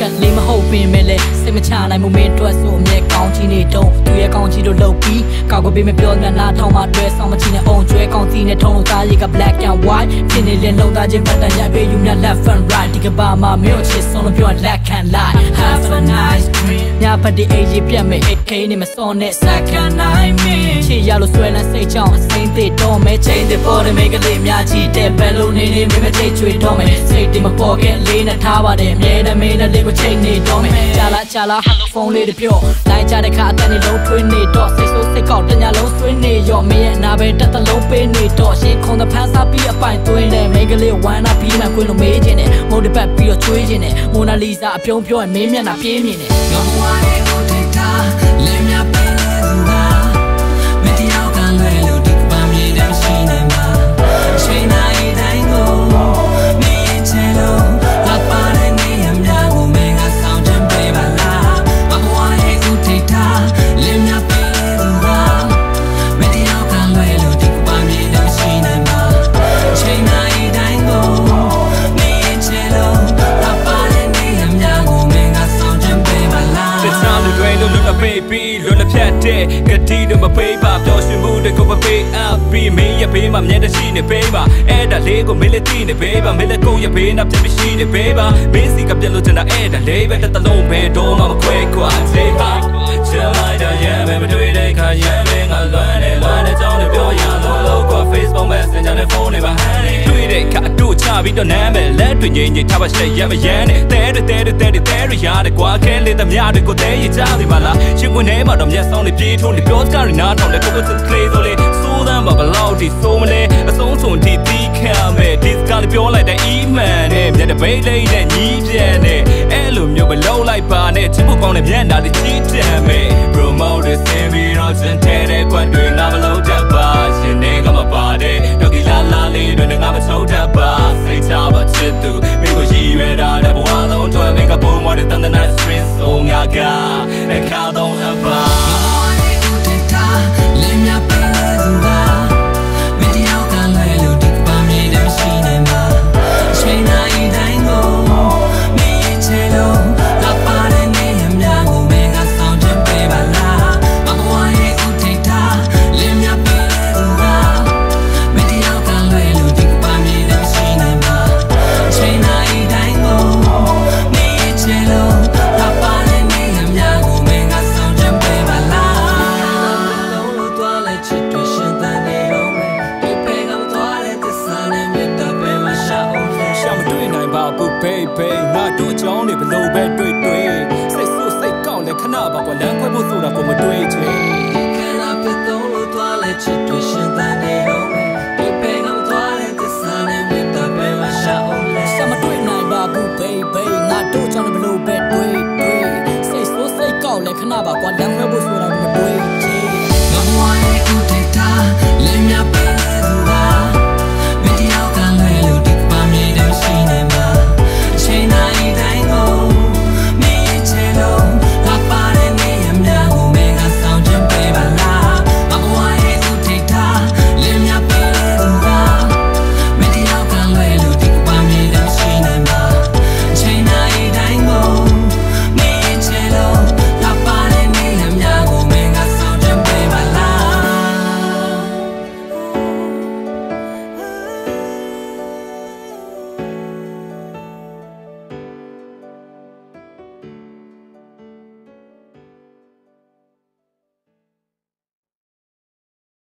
ချက်လေးမဟုတ်ပင်မဲ့လေစိတ်မချနိုင်မှုမင်းအတွက်ဆိုအမြဲကောင်းချီနေတုံးသူရဲ့ကောင်းချီတို့လုပ်ပြီးကောက်ကွယ်ပေးမပြောနဲ့နားထောင်မှတွေ့ဆောင်မချီနဲ့အောင်ကျွဲကောင်းစီနဲ့ထုံလုံးသားရေးက black and white ဖြစ်နေလဲလုံးသားချင်းပတ်တန်ရပေးယူမြ left and right ဒီကဘာမှာမင်းချစ်ဆုံးလို့ပြော black and light have a nice dream ညပတ်ဒီအေးကြီးပြတ်မဲ့ AK နဲ့မစောနဲ့ second night မင်းချစ်ရလို့ဆွဲလန်းစိတ်ချောင်းအစိမ့်သေးတော့မဲချိန်တဲ့ပေါ်တဲ့မိကလေးများချီတဲ့ဘယ်လိုနေနေမင်းမချိတ်ချွေတော့မဲစိတ်တင်မပေါ်ခဲ့လေးနဲ့ထားပါတယ်အမြဲတမ်းမင်းနဲ့လေးကိုချိန်နေတော့မဲကြာလာဖုန်းလေးတပြောလိုက်ကြတဲ့ခါအတန်နေလုံးထွေးနေတော့စိတ်ဆိုးစိတ်ကောက်တညာလုံးဆွေးနေရောမင်းရဲ့နာပဲတက်တလုံးပေးနေတော့ရှင်းခုံတဲ့ဖန်းစားပြီးအပိုင်သွင်းတယ်မိကလေးဝမ်းနာပြီးမှကွင်းလို့မေးခြင်းနဲ့ငိုတစ်ပတ်ပြီးတော့ချွေးခြင်းနဲ့မိုနာလီဇာအပြုံးပြောရင်မင်းမျက်နှာပြင်းမြင်တယ်ငါမဝါရဲ့ဟိုတေတာလင်းမြပင်းလေသူကမတရားကလွယ်လို့ဒီကပမြေတမ်းရှိနေမှာချိန်နိုင်တိုင်းကိုမင်းရဲ့ချဲလို့လာပါတဲ့နေရမြကိုမင်းကဆောင်ချင်ပေးပါလားငါမဝါရဲ့ဟိုတေတာလင်းမြပင်းလေသူကမတရားကလွယ်လို့ဒီကပမြေတမ်းရှိနေမှာချိန်နိုင်တိုင်းကိုမင်းရဲ့ချဲလို့လာပါတဲ့နေရမြကိုမင်းကဆောင်ချင်ပေးပါလား baby လွတ်လပ်ဖြတ်တဲ့ကတိတို့မပေးပါပျော်ရွှင်မှုတွေကိုမပေးအပ်ပြီးမင်းရဲ့ဘေးမှာမြဲတရှိနေပေးပါအဲ့ဒါလေးကိုမင်းလည်းသိနေပေးပါမင်းလည်းကိုယ့်ရဲ့ဘေးနာပြပြရှိနေပေးပါမင်းစီကပြတ်လို့ချင်တာအဲ့ဒါလေးပဲတစ်လုံးပဲတော့မှမခွဲခွာသေးပါချမ်းလိုက်တာရဲ့မတွေ့တဲ့ခါရဲ့မင်းကလွမ်းတဲ့ကြောင်းနဲ့ပြောရလို့ကွာ Facebook Messenger နဲ့ဖုန်းနဲ့ပါဟန်တွေ့တဲ့ခါတို့ချပြီးတော့နားမယ်လက်တွေငိမ့်ငိမ့်ထားပါရှက်ရမရမ်းနဲ့တဲရတဲ့ကွာခဲလေးသမျှတွေကိုတဲရကြသေးပါလားရှင်ဝင်ထဲမှာတော့မျက်စောင်းနဲ့ပြေးထိုးနေပြောစကားတွေနားထောင်လဲကိုကိုစစ်ကလေးဆိုလေစိုးသမ်းမှာဘလောက်ထိစိုးမလဲအဆုံးစွန်ထိတီးခံမယ်ဒီစကားလေးပြောလိုက်တဲ့ email နဲ့မျက်နှာပိတ်လေးနဲ့ညီးပြန်နဲ့အဲ့လိုမျိုးမလုံးလိုက်ပါနဲ့ချစ်ဖို့ကောင်းတဲ့မျက်နှာလေးချီးတမ်းမယ် promote ဆင်းပြီးတော့စင်ထဲတဲ့ကွက်တွေငါမလုံးတတ်ပါရှင်နေကမပါတဲ့တော့ဒီလာလေးတွေငါမဆုံးတတ်ပါစိတ်ချပါချစ်သူမင်းကိုရည်ရွယ်တာတဲ့ဘဝလုံးတွေ့မင်းကပုံမတဲ့တန်တဲ့ nice friends ဆုံးငါကအခါတော့အပါလင်းမြပင်းလေသူကမတရားကလွယ်လို့ဒီကပမြေတမ်းရှိနေမှာချိန်နိုင်တိုင်းကိုမင်းရဲ့ချဲလို့လာပါတဲ့နေရမြကိုမင်းကဆောင်ချင်ပေးပါလားမဘဝရဲ့ဦးထိပ်တာလင်းမြပင်းလေသူကမတရားကလွယ်လို့ဒီကပမြေတမ်းရှိနေမှာချိန်နိုင်တိုင်းကိုမင်းရဲ့ချဲလို့လာပါတဲ့နေရမြကိုမင်းကဆောင်ချင်ပေးပါလားbaby ငါတို့ကြောင်းနေဘလို့ပဲတွေ့စိတ်ဆိုးစိတ်ကောက်လဲခဏပါကွာလမ်းခွဲဖို့ဆိုတာကိုမတွေ့ချင်ခဏပြတ်တော့လို့သွားလဲချစ်တွေ့ရှင်တန်နေတော့မယ်ဒီပေကမသွားတဲ့သစ္စာနဲ့မြတ်တဲ့ပဲမရှာအောင်လဲစမတွေ့နိုင်ပါဘူး baby ငါတို့ကြောင်းနေဘလို့ပဲတွေ့စိတ်ဆိုးစိတ်ကောက်လဲခဏပါကွာလမ်းခွဲဖို့ဆိုတာကိုမတွေ့ချင်ငါမဝရဲ့ဦးတေတာလင်းမြ